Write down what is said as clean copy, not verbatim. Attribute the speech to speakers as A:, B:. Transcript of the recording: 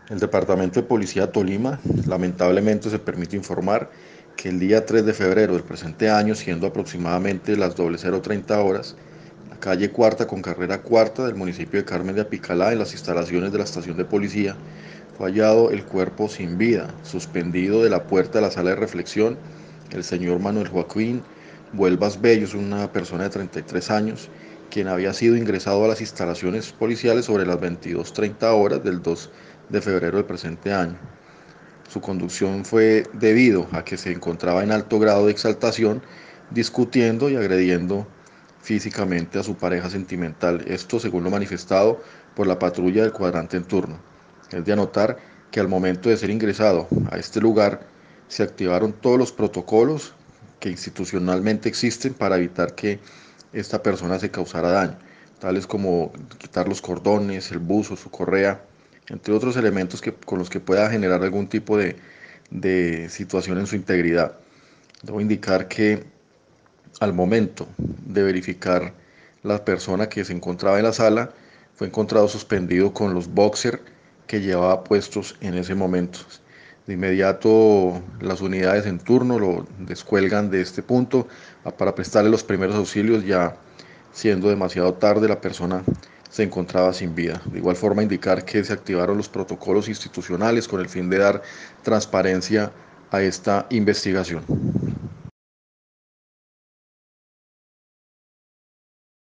A: El Departamento de Policía de Tolima lamentablemente se permite informar que el día 3 de febrero del presente año, siendo aproximadamente las 00:30 horas, en la calle Cuarta con carrera Cuarta del municipio de Carmen de Apicalá, en las instalaciones de la estación de policía, fue hallado el cuerpo sin vida, suspendido de la puerta de la sala de reflexión, el señor Manuel Joaquín Vuelvas Bello, es una persona de 33 años, quien había sido ingresado a las instalaciones policiales sobre las 22:30 horas del 2 de febrero del presente año. Su conducción fue debido a que se encontraba en alto grado de exaltación, discutiendo y agrediendo físicamente a su pareja sentimental. Esto según lo manifestado por la patrulla del cuadrante en turno. Es de anotar que al momento de ser ingresado a este lugar se activaron todos los protocolos que institucionalmente existen para evitar que esta persona se causara daño, tales como quitar los cordones, el buzo, su correa, entre otros elementos con los que pueda generar algún tipo de situación en su integridad. Debo indicar que al momento de verificar la persona que se encontraba en la sala, fue encontrado suspendido con los boxers que llevaba puestos en ese momento. De inmediato las unidades en turno lo descuelgan de este punto para prestarle los primeros auxilios, ya siendo demasiado tarde la persona se encontraba sin vida. De igual forma indicar que se activaron los protocolos institucionales con el fin de dar transparencia a esta investigación.